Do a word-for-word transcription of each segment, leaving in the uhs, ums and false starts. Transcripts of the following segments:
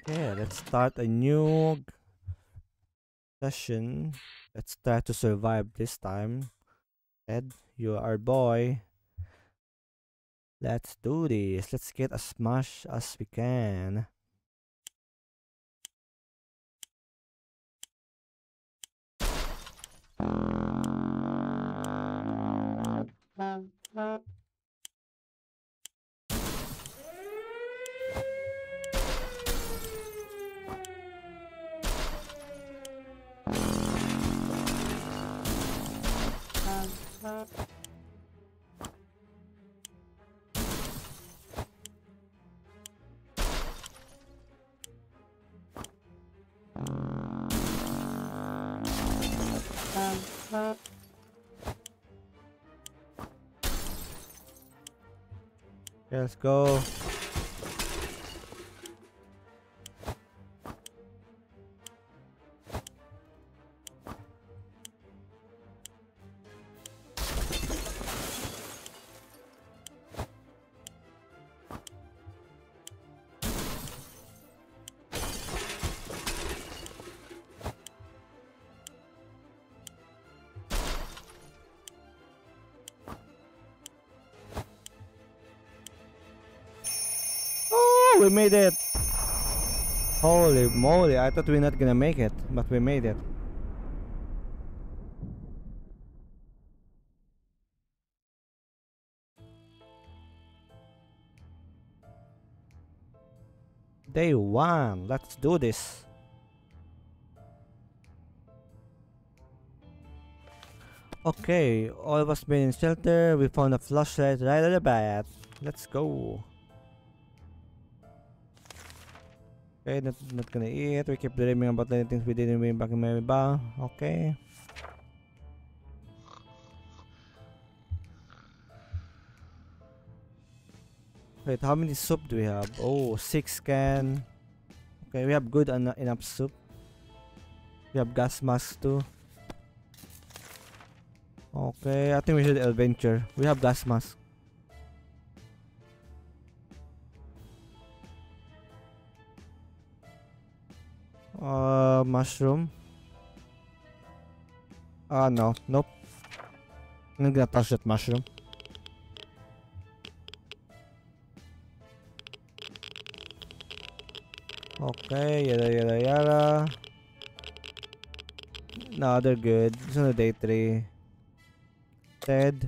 Okay, let's start a new session. Let's try to survive this time. Ed, you're our boy. Let's do this. Let's get as much as we can. Okay, let's go. Oh, we made it! Holy moly, I thought we were not gonna make it, but we made it. Day one, let's do this. Okay, all of us been in shelter. We found a flashlight right at the bat. Let's go. Okay, not, not gonna eat. We keep dreaming about the things we didn't win back in Mariba. Okay. Wait, how many soup do we have? Oh, six can. Okay, we have good en enough soup. We have gas mask too. Okay, I think we should adventure. We have gas mask. Uh, mushroom. Ah, uh, no, nope. I'm not gonna touch that mushroom. Okay, yada yada yada. No, they're good. It's on the day three. Ted.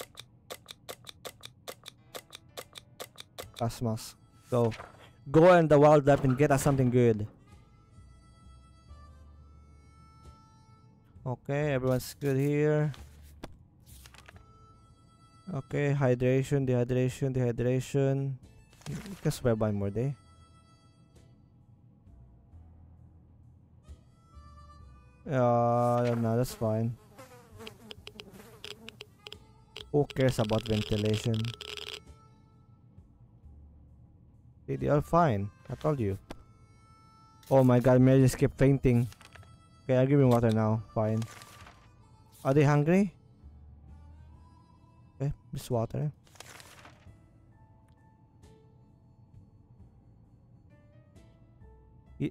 Cosmos. Go. Go in the wildlife and get us something good. Okay, everyone's good here. Okay, hydration, dehydration, dehydration. You can survive one more day. Uh, no, that's fine. Who cares about ventilation? They are fine. I told you. Oh my god, Mary just kept fainting. Okay, I'll give him water now. Fine. Are they hungry? Okay, just water. Ye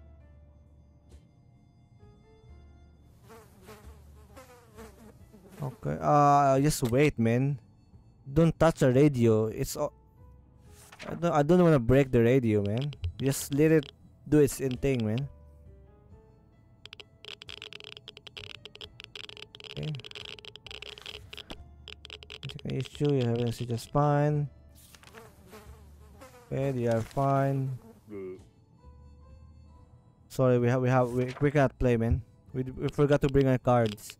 okay, uh, just wait, man. Don't touch the radio. It's all. I don't, I don't want to break the radio, man. Just let it do its own thing, man. Okay. Second issue, you have a just fine. Okay, they are fine. Sorry, we have we have we, we cannot play, man. We we forgot to bring our cards.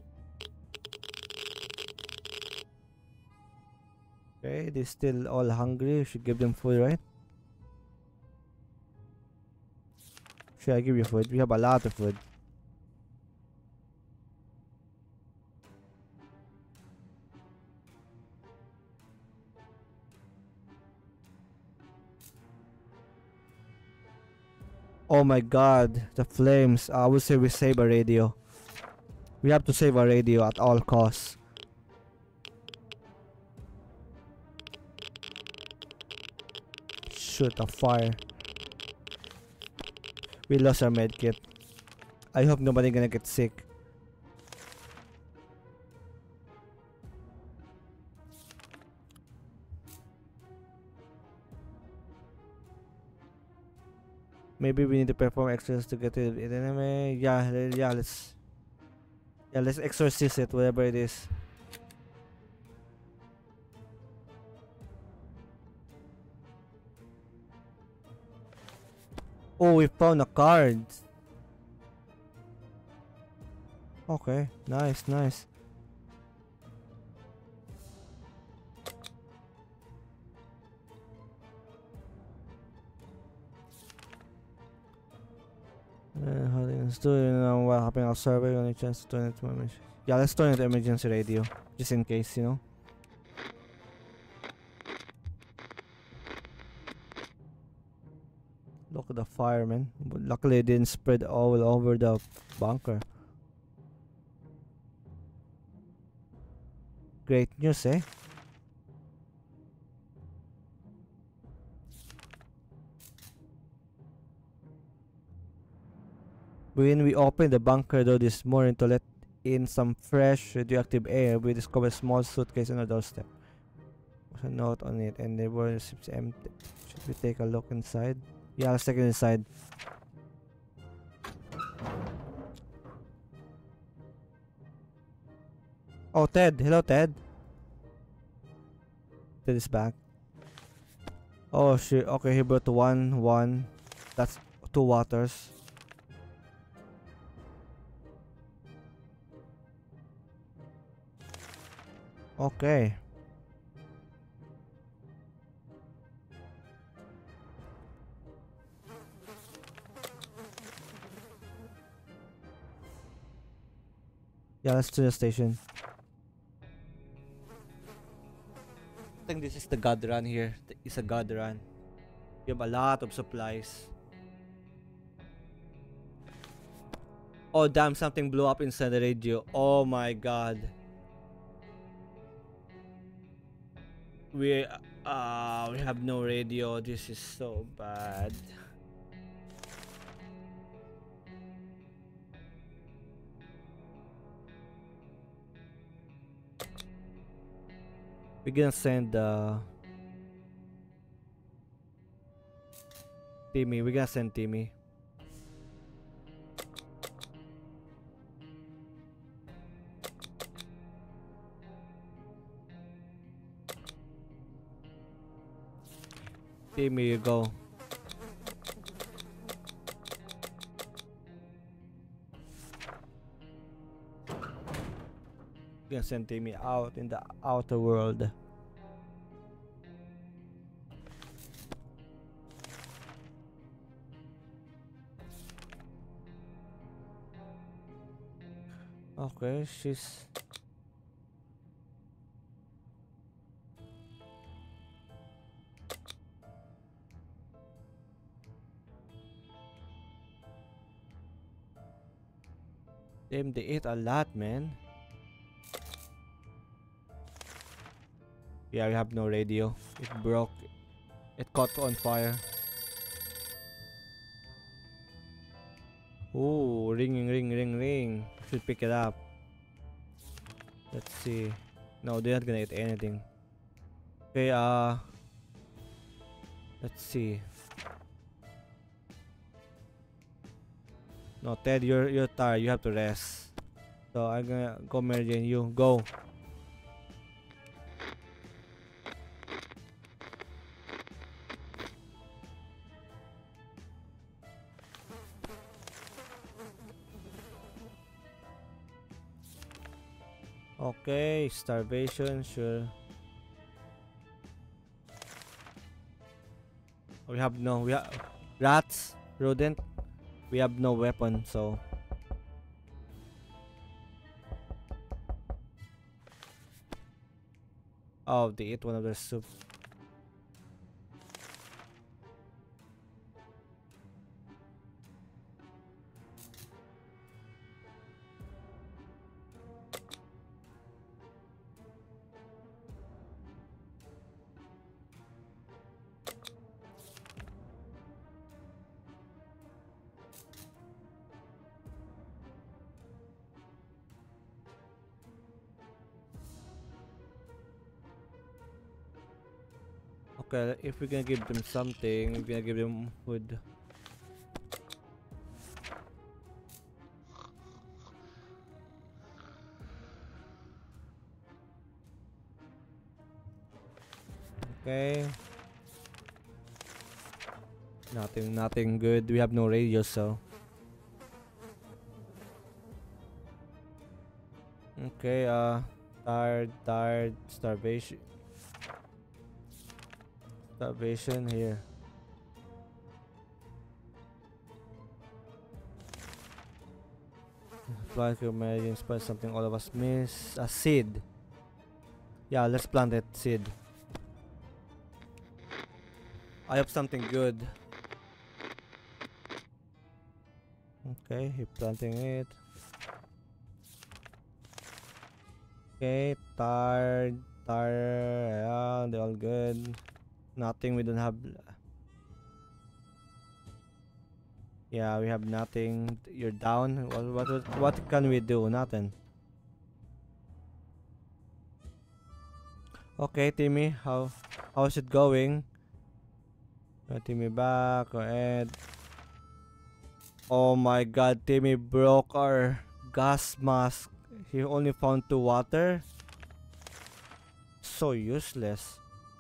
Okay, they're still all hungry. We should give them food, right? Should I give you food? We have a lot of food. Oh my god, the flames. I would say we save a radio. We have to save a radio at all costs. Shoot a fire. We lost our medkit. I hope nobody gonna get sick. Maybe we need to perform extras to get rid of it anyway. Yeah, le- yeah, let's yeah, let's exorcist it, whatever it is. Oh, we found a card. Okay, nice, nice. Uh, how do you do it now while having a survey on a chance to turn it to emergency? Yeah, let's turn it to emergency radio, just in case, you know. Look at the fireman. But luckily it didn't spread all over the bunker. Great news, eh? When we opened the bunker door this morning to let in some fresh radioactive air, we discovered a small suitcase on the doorstep. There's a note on it, and the word seems empty. Should we take a look inside? Yeah, let's take it inside. Oh, Ted. Hello, Ted. Ted is back. Oh, shit. Okay, he brought one, one. That's two waters. Okay. Yeah, let's to the station. I think this is the god run here. It's a god run. You have a lot of supplies. Oh damn, something blew up inside the radio. Oh my god. We uh we have no radio. This is so bad. We're gonna send uh Timmy. We're gonna send Timmy. Timmy, you go. We're gonna send Timmy out in the outer world. Okay, she's damn, they ate a lot, man. Yeah, we have no radio. It broke. It caught on fire. Ooh, ringing, ring, ring, ring. Should pick it up. Let's see. No, they're not gonna eat anything. Okay, uh... let's see. No, Ted, you're, you're tired. You have to rest. So, I'm gonna go Mary Jane. You, go. Okay, starvation, sure. We have no, we have rats, rodent. We have no weapon, so. Oh, they ate one of their soup. Okay, if we're gonna give them something, we're gonna give them food. Okay. Nothing, nothing good. We have no radio, so. Okay, uh, tired, tired, starvation. Starvation here. Plant your marriage, inspire something all of us miss. A seed. Yeah, let's plant that seed. I have something good. Okay, he planting it. Okay, tired, tired, yeah, they're all good. Nothing, we don't have. Yeah, we have nothing. You're down. What what what can we do? Nothing. Okay, Timmy, how how's it going? Uh, Timmy back or Ed? Oh my God, Timmy broke our gas mask. He only found two water. So useless.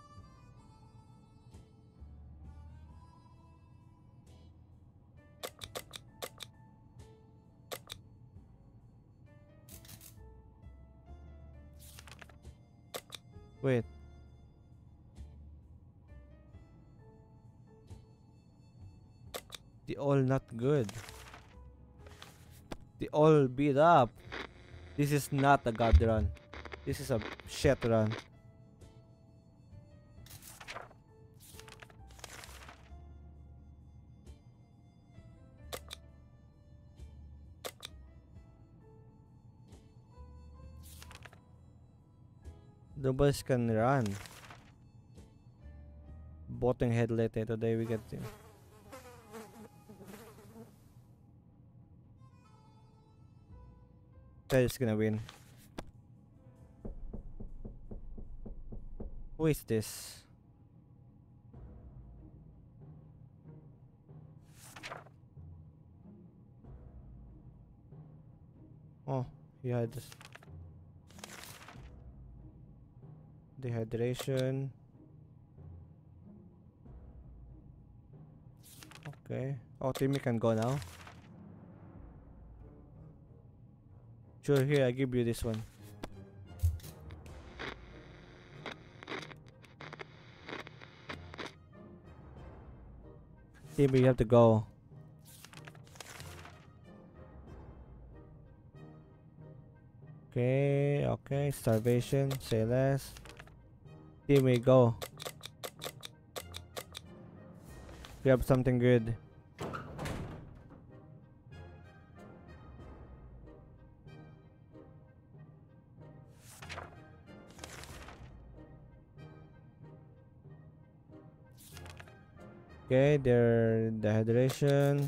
Wait. The all not good. The all beat up. This is not a god run. This is a shit run. The boys can run. Botting headlight eh. Today we get him. Is gonna win. Who is this? Oh, he had this. Dehydration. Okay. Oh, Timmy can go now. Sure, here I give you this one. Timmy, you have to go. Okay, okay. Starvation, say less. Timmy, go. We have something good. Okay, their dehydration.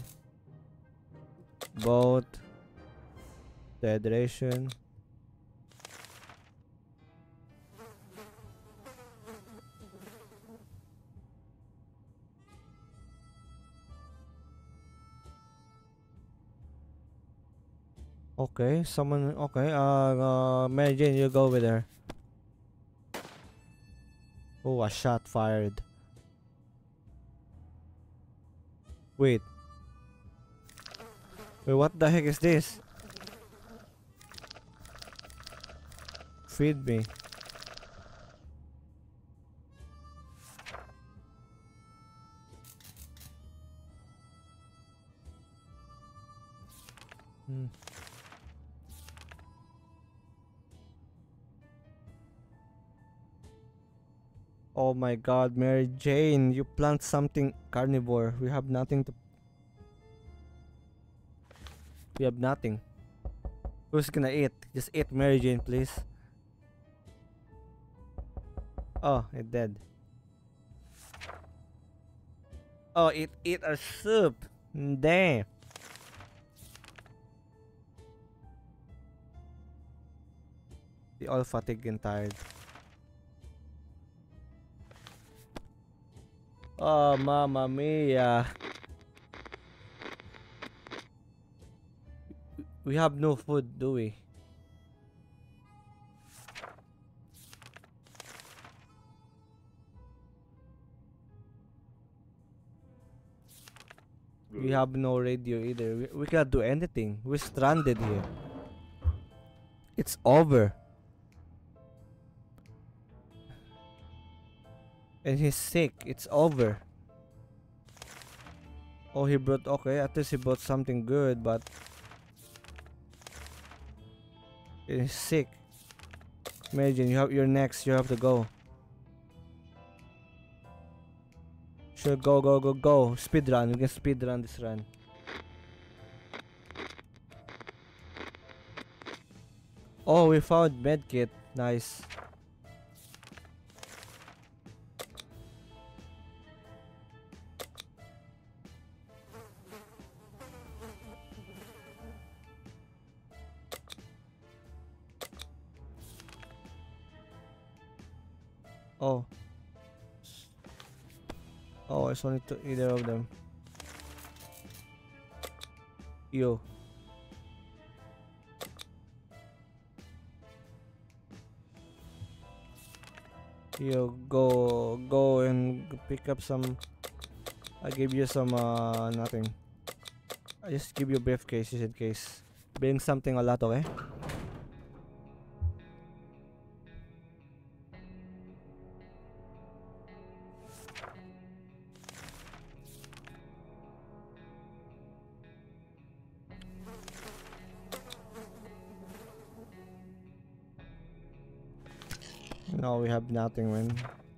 Both. Dehydration. Okay, someone. Okay, uh, uh Mary Jane, you go with her. Oh, a shot fired. Wait. Wait, what the heck is this? Feed me. Hmm. Oh my God, Mary Jane, you plant something carnivore. We have nothing to. We have nothing. Who's gonna eat? Just eat, Mary Jane, please. Oh, it dead. Oh, it eat our soup. Damn. They all fatigued and tired. Oh, mamma mia. We have no food, do we? We have no radio either. We, we cannot do anything. We're stranded here. It's over. And he's sick. It's over. Oh, he brought... Okay, at least he brought something good, but... He's sick. Imagine, you have... You're next. You have to go. Sure, go, go, go, go. Speed run. We can speed run this run. Oh, we found medkit. Nice. Oh. Oh, I saw it to either of them. Yo. Yo, go, go and pick up some. I give you some, uh, nothing. I just give you briefcase just in case. Bring something a lot, okay? No, we have nothing, man.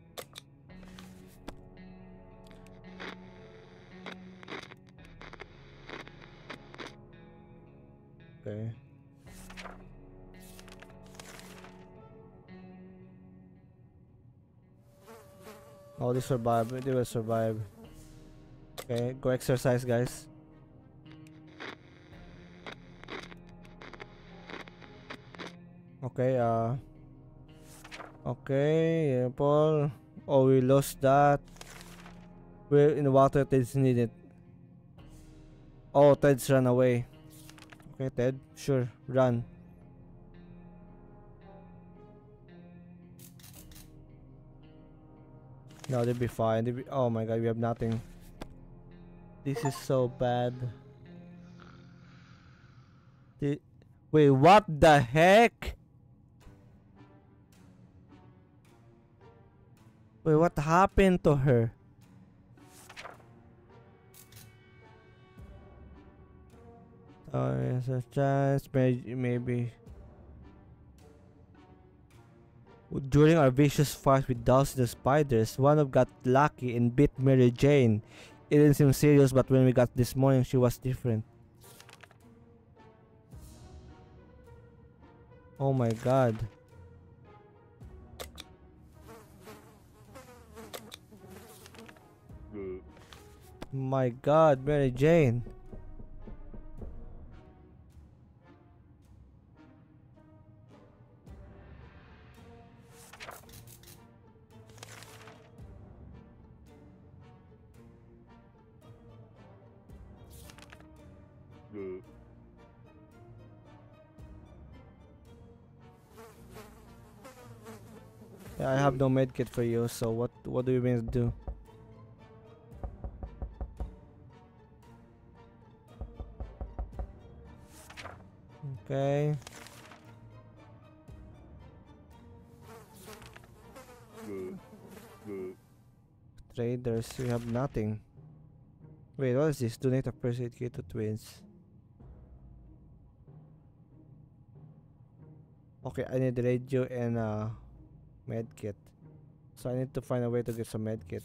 Okay. Oh, they survive. They will survive. Okay, go exercise, guys. Okay, uh... Okay, yeah, Paul. Oh, we lost that. We're in the water. Ted's needed. Oh, Ted's run away. Okay, Ted. Sure, run. No, they'll be fine. They'll be oh my god, we have nothing. This is so bad. The Wait, what the heck? Wait, what happened to her? Oh, there's a chance, may maybe. During our vicious fight with dozens of spiders, one of got lucky and bit Mary Jane. It didn't seem serious, but when we got this morning, she was different. Oh my god. My god, Mary Jane. Yeah, I have no medkit for you, so what what do you mean to do? Okay. Traders, we have nothing. Wait, what is this? Donate a first aid kit to twins. Okay, I need radio and uh medkit. So I need to find a way to get some medkit.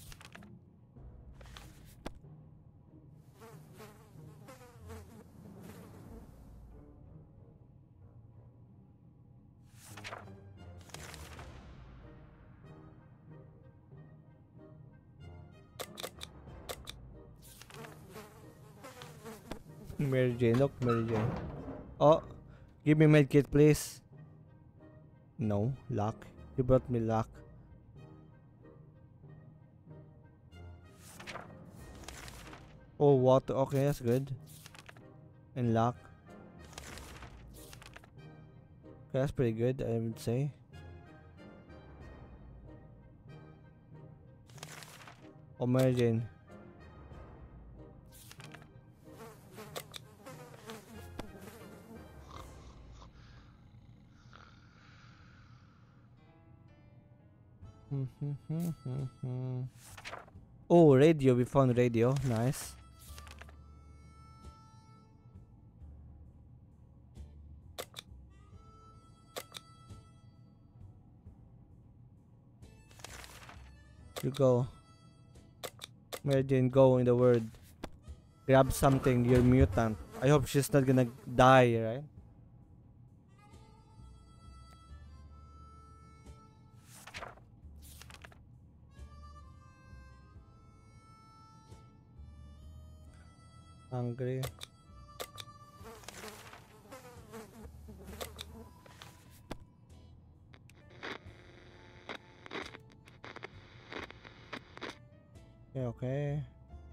Mary Jane, look, Mary Jane. Oh, give me medkit, please. No, luck. You brought me luck. Oh, water. Okay, that's good. And luck. Okay, that's pretty good, I would say. Oh, Mary Jane. Oh, radio. We found radio. Nice. You go. Mary Jane, go in the word. Grab something. You're mutant. I hope she's not gonna die, right? Hungry. Okay, okay.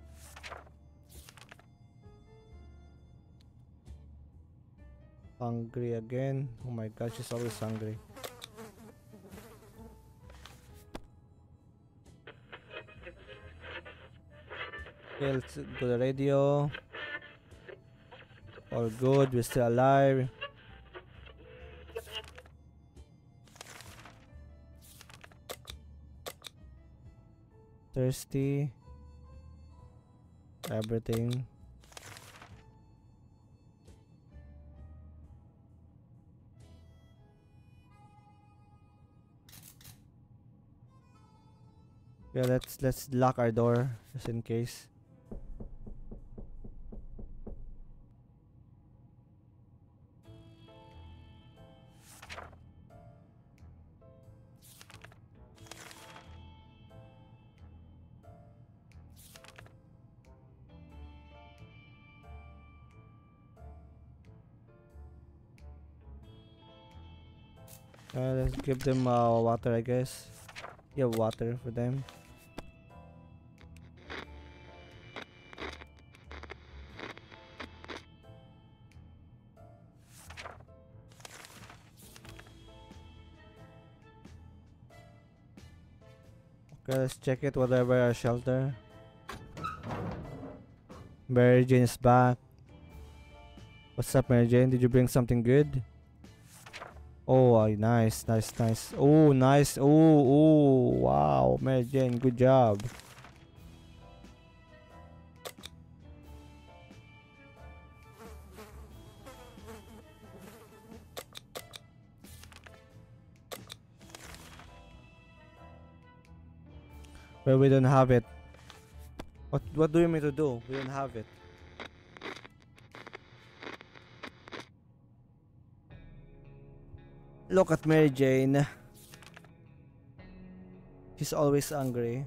Hungry again. Oh my god, she's always hungry. Okay, let's go to the radio. All good, we're still alive. Thirsty. Everything. Yeah, let's let's lock our door just in case. Uh, let's give them uh, water, I guess. Yeah, water for them. Okay, let's check it. Whatever our shelter. Mary Jane is back. What's up, Mary Jane? Did you bring something good? Oh, uh, nice, nice, nice. Oh, nice. Oh, oh, wow, Mary Jane, good job. But we don't have it. What what do you mean to do? We don't have it. Look at Mary Jane. She's always angry.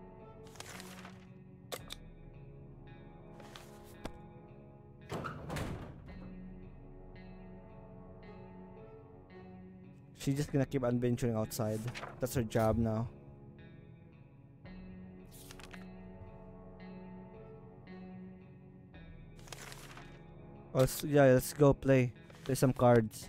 She's just gonna keep adventuring outside. That's her job now. Oh, s- yeah, let's go play. Play some cards.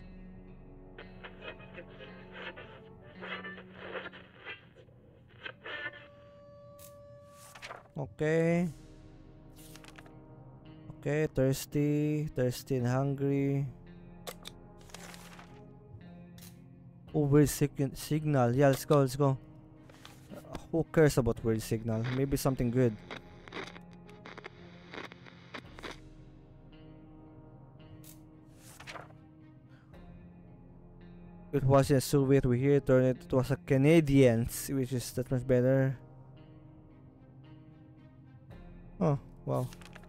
Okay. Okay, thirsty, thirsty and hungry. Oh, weird sig- signal. Yeah, let's go, let's go. Uh, who cares about weird signal? Maybe something good. It was a Soviet, we hear turn it, it was a Canadians, which is that much better. Oh, wow.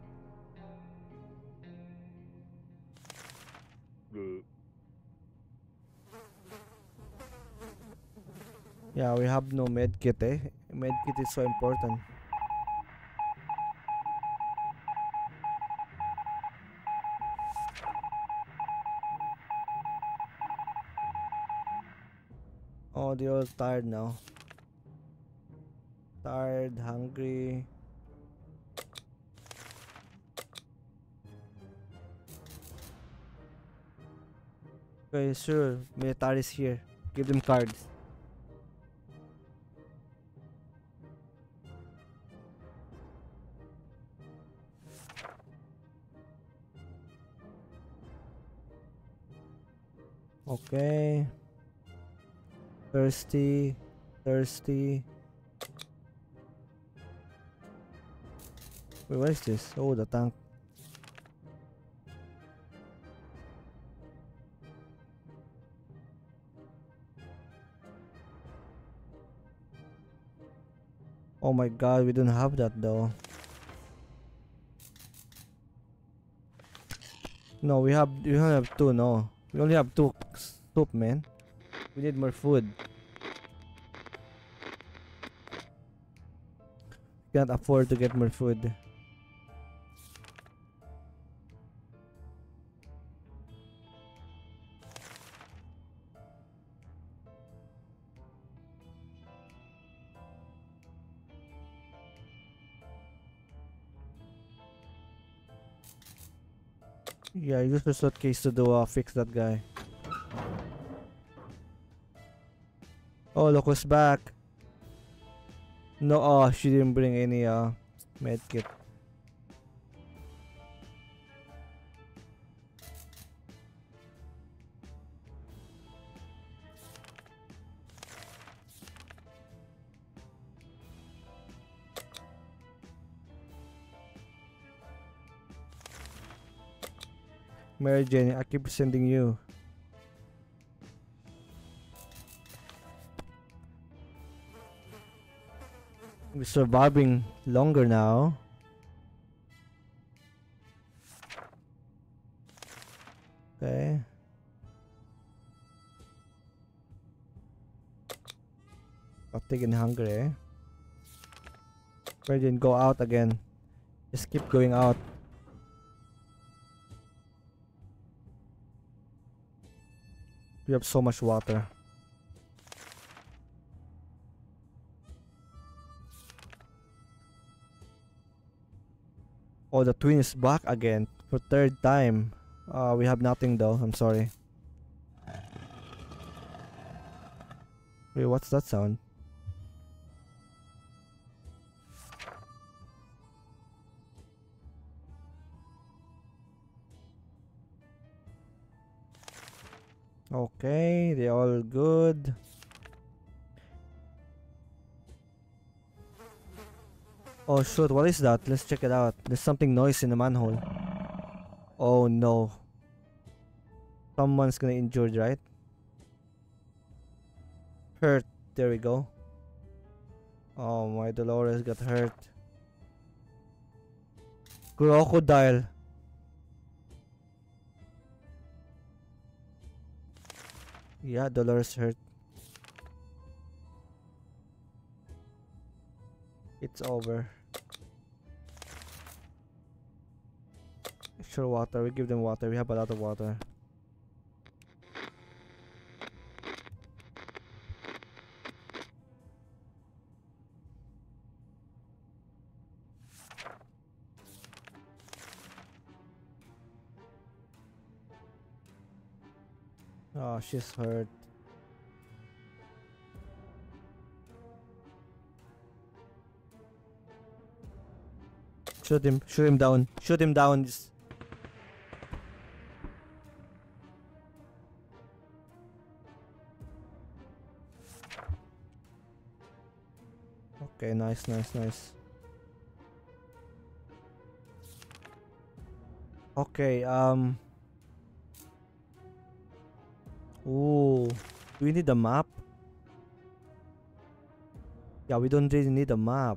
Yeah, we have no medkit eh. Medkit is so important. Oh, they're all tired now. Tired, hungry. Okay, sure. Military's here. Give them cards. Okay. Thirsty. Thirsty. Wait, what is this? Oh, the tank. Oh my god, we don't have that though. No, we have we only have two, no. We only have two soup, man. We need more food. Can't afford to get more food. Yeah, use the suitcase to do uh, fix that guy. Oh, look who's back. No, oh, she didn't bring any uh medkit. Mary Jane, I keep sending you. We're surviving longer now. Okay. Not taking hungry. Mary Jane, go out again. Just keep going out. We have so much water. Oh, the twin is back again for third time. Uh, we have nothing though. I'm sorry. Wait, what's that sound? Okay, they're all good. Oh shoot, what is that? Let's check it out. There's something noise in the manhole. Oh no. Someone's gonna injured, right? Hurt. There we go. Oh, my Dolores got hurt. Crocodile. Yeah, Dolores hurt. It's over. Extra water. We give them water. We have a lot of water. Oh, she's hurt. Shoot him. Shoot him down. Shoot him down. Just okay, nice, nice, nice. Okay, um... Ooh, do we need a map? Yeah, we don't really need a map.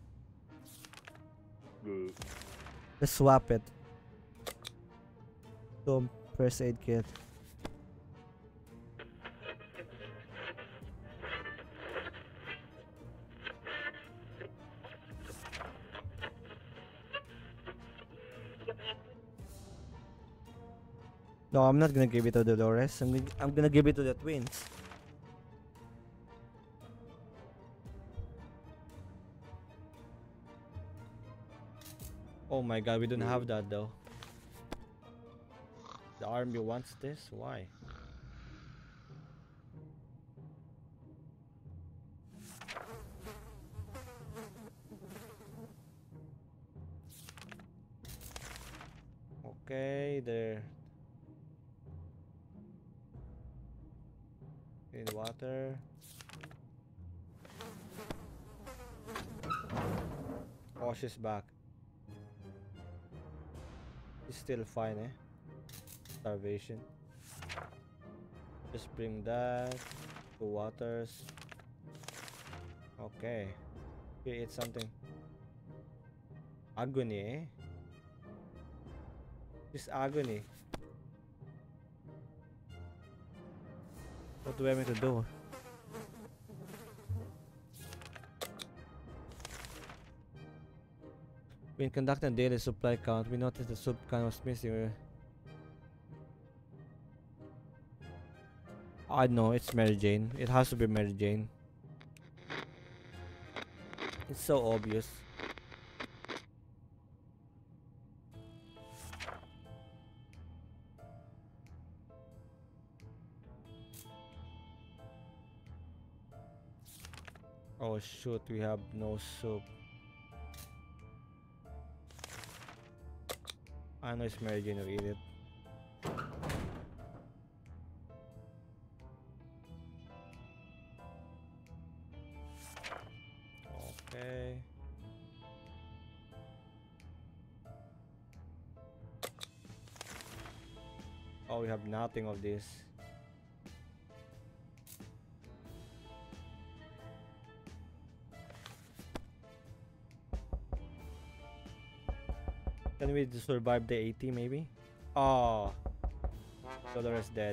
Let's swap it. So, first aid kit. No, I'm not gonna give it to Dolores. I'm, gonna- I'm gonna give it to the twins. Oh my god, we don't have that though. The army wants this? Why? Okay, there. In water. Oh, she's back. She's still fine, eh? Starvation. Just bring that. Two waters. Okay. Here, eat something. Agony, eh? This agony. What do I mean to do? When conducting a daily supply count, we noticed the soup can was missing. I know it's Mary Jane. It has to be Mary Jane. It's so obvious. Oh shoot, we have no soup. I know it's Mary Jane will eat it. Okay. Oh, we have nothing of this. Can we survive the eighty maybe? Oh, Dolores dead.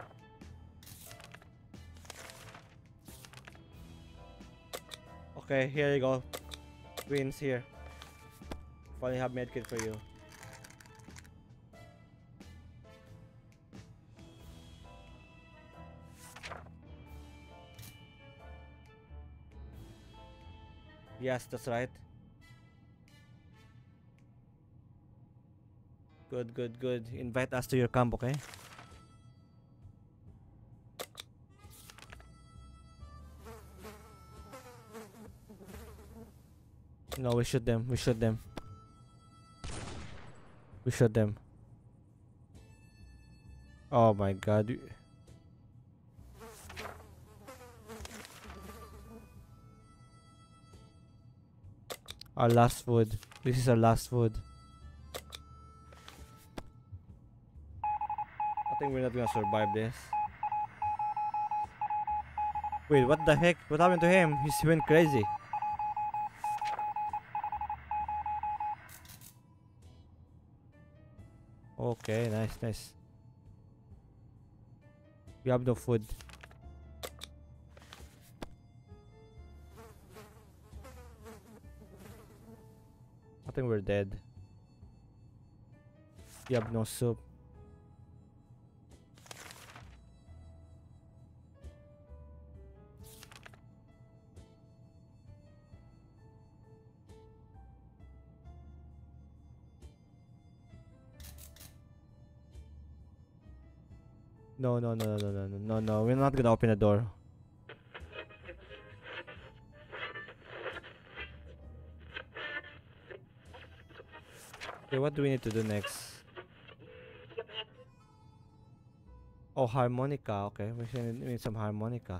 Okay, here you go. Queen's here. Finally have medkit for you. Yes, that's right. Good, good, good. Invite us to your camp, okay? No, we shoot them. We shoot them. We shoot them. Oh my god. Our last food. This is our last food. I think we're not gonna survive this. Wait, what the heck? What happened to him? He's went crazy. Okay, nice, nice. We have no food. I think we're dead. We have no soup. No, no, no, no, no, no, no, no. We're not gonna open the door. Okay, what do we need to do next? Oh, harmonica. Okay, we should need some harmonica.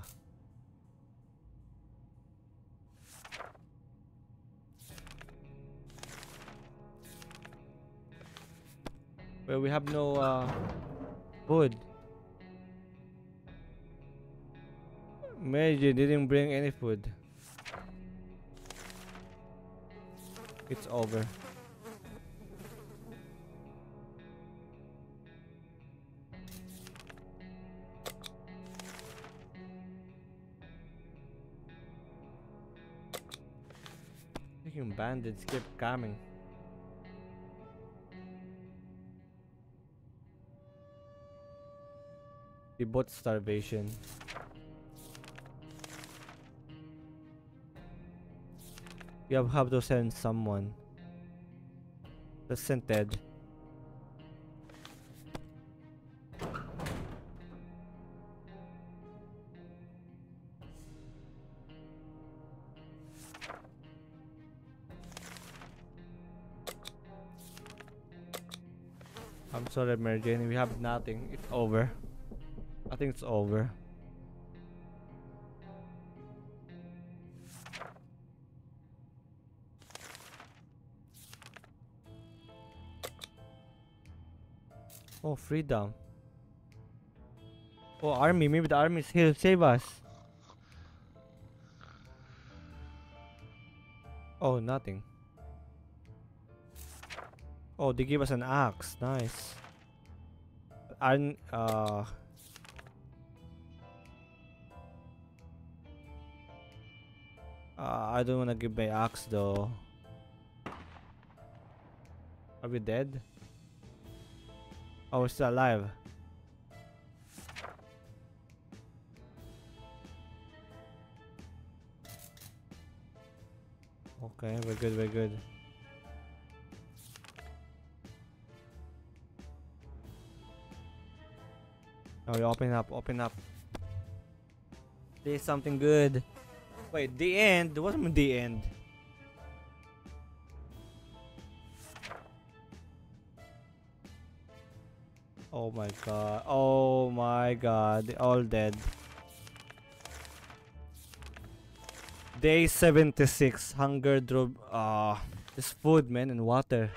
Well, we have no uh, food. Mary didn't bring any food. It's over. Freaking bandits keep coming. We bought starvation. We have, have to send someone. Let's send Ted. I'm sorry, Mary Jane. We have nothing. It's over. I think it's over. Oh, freedom. Oh, army. Maybe the army is here to save us. Oh, nothing. Oh, they give us an axe. Nice. Arn uh Uh, I don't wanna give my axe though. Are we dead? Oh, we're still alive. Okay, we're good, we're good. Oh, we open up, open up. There's something good. Wait, the end? What mean the end? Oh my god. Oh my god. They're all dead. Day seventy-six. Hunger drove. Ah, uh, this food, man, and water.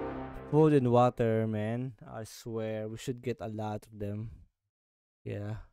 Food and water, man. I swear, we should get a lot of them. Yeah.